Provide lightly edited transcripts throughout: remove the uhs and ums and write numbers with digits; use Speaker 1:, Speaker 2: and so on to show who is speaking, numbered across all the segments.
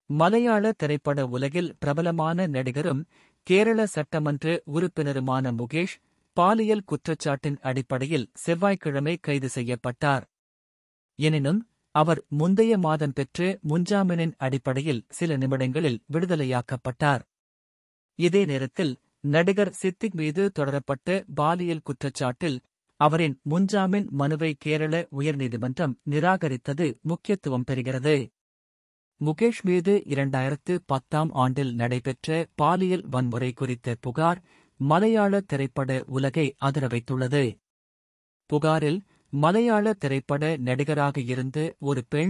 Speaker 1: மலையாள திரைப்பட உலகில் பிரபலமான நடிகரும் கேரள சட்டமன்ற உறுப்பினருமான முகேஷ் பாலியல் குற்றச்சாட்டின் அடிப்படையில் செவ்வாய்க்கிழமை கைது செய்யப்பட்டார். எனினும் அவர் முந்தைய மாதம் பெற்ற முன்ஜாமீனின் அடிப்படையில் சில நிமிடங்களில் விடுதலையாக்கப்பட்டார். இதே நேரத்தில் நடிகர் சித்திக் மீது தொடரப்பட்ட பாலியல் குற்றச்சாட்டில் அவரின் முன்ஜாமீன் மனுவை கேரள உயர்நீதிமன்றம் நிராகரித்தது முக்கியத்துவம் பெறுகிறது. முகேஷ் மீது 2010ஆம் ஆண்டில் நடைபெற்ற பாலியல் வன்முறை குறித்த புகார் மலையாள திரைப்பட உலகை அதிர வைத்துள்ளது. புகாரில் மலையாள திரைப்பட நடிகராக இருந்த ஒரு பெண்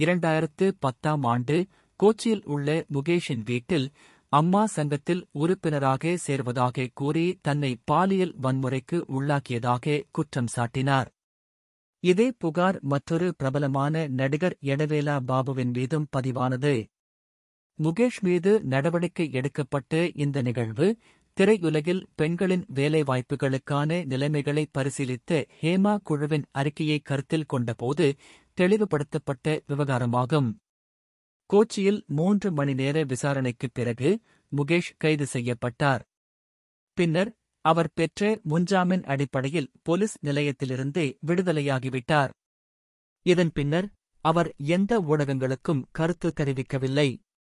Speaker 1: 2010ஆம் ஆண்டு கோச்சியில் உள்ள முகேஷின் வீட்டில் அம்மா சங்கத்தில் உறுப்பினராக சேர்வதாக கூறி தன்னை பாலியல் வன்முறைக்கு உள்ளாக்கியதாக குற்றம் சாட்டினார். இதே புகார் மற்றொரு பிரபலமான நடிகர் எடவேலா பாபுவின் மீதும் பதிவானது. முகேஷ் மீது நடவடிக்கை எடுக்கப்பட்ட இந்த நிகழ்வு திரையுலகில் பெண்களின் வேலைவாய்ப்புகளுக்கான நிலைமைகளை பரிசீலித்த ஹேமா குழுவின் அறிக்கையை கருத்தில் கொண்டபோது தெளிவுபடுத்தப்பட்ட விவகாரமாகும். கோச்சியில் 3 மணி நேர விசாரணைக்குப் பிறகு முகேஷ் கைது செய்யப்பட்டார். பின்னர் அவர் பெற்ற முன்ஜாமீன் அடிப்படையில் போலீஸ் நிலையத்திலிருந்தே விடுதலையாகிவிட்டார். இதன் பின்னர் அவர் எந்த ஊடகங்களுக்கும் கருத்து தெரிவிக்கவில்லை.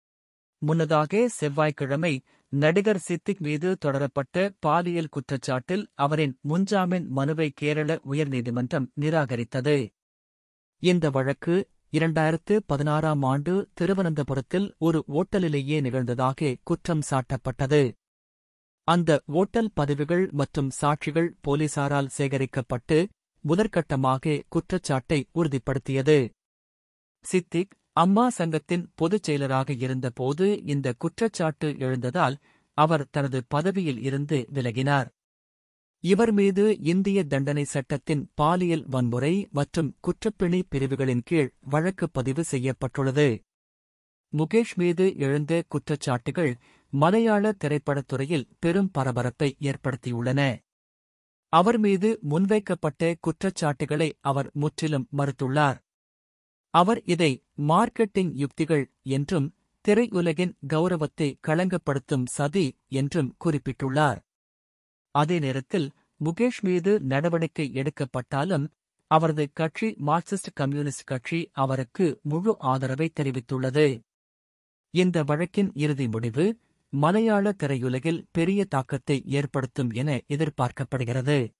Speaker 1: முன்னதாக செவ்வாய்க்கிழமை நடிகர் சித்திக் மீது தொடரப்பட்ட பாலியல் குற்றச்சாட்டில் அவரின் முன்ஜாமீன் மனுவை கேரள உயர்நீதிமன்றம் நிராகரித்தது. இந்த வழக்கு 2016ஆம் ஆண்டு திருவனந்தபுரத்தில் ஒரு ஓட்டலிலேயே நிகழ்ந்ததாக குற்றம் சாட்டப்பட்டது. அந்த ஓட்டல் பதிவுகள் மற்றும் சாட்சிகள் போலீசாரால் சேகரிக்கப்பட்டு முதற்கட்டமாக குற்றச்சாட்டை உறுதிப்படுத்தியது. சித்திக் அம்மா சங்கத்தின் பொதுச் செயலராக இருந்தபோது இந்த குற்றச்சாட்டு எழுந்ததால் அவர் தனது பதவியில் இருந்து விலகினார். இவர் மீது இந்திய தண்டனை சட்டத்தின் பாலியல் வன்முறை மற்றும் குற்றப்பிணி பிரிவுகளின் கீழ் வழக்கு பதிவு செய்யப்பட்டுள்ளது. முகேஷ் மீது எழுந்த குற்றச்சாட்டுகள் மலையாள திரைப்படத்துறையில் பெரும் பரபரப்பை ஏற்படுத்தியுள்ளன. அவர் மீது முன்வைக்கப்பட்ட குற்றச்சாட்டுகளை அவர் முற்றிலும் மறுத்துள்ளார். அவர் இதை மார்க்கெட்டிங் யுக்திகள் என்றும் திரையுலகின் கௌரவத்தை களங்கப்படுத்தும் சதி என்றும் குறிப்பிட்டுள்ளார். அதே நேரத்தில் முகேஷ் மீது நடவடிக்கை எடுக்கப்பட்டாலும் அவரது கட்சி மார்க்சிஸ்ட் கம்யூனிஸ்ட் கட்சி அவருக்கு முழு ஆதரவை தெரிவித்துள்ளது. இந்த வழக்கின் இறுதி முடிவு மலையாள திரையுலகில் பெரிய தாக்கத்தை ஏற்படுத்தும் என எதிர்பார்க்கப்படுகிறது.